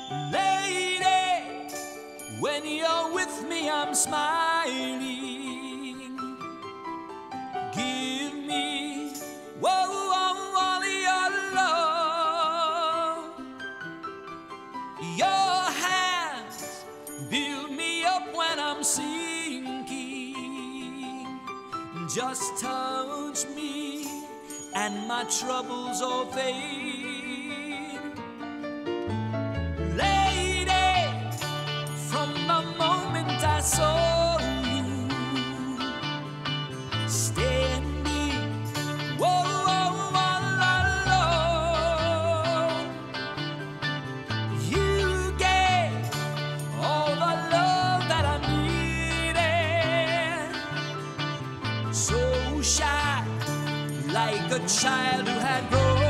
Lady, when you're with me, I'm smiling. Give me, whoa, all your love. Your hands build me up when I'm sinking. Just touch me and my troubles all fade. Lady, from the moment I saw you standing, whoa, all alone, you gave all the love that I needed. So shy, like a child who had grown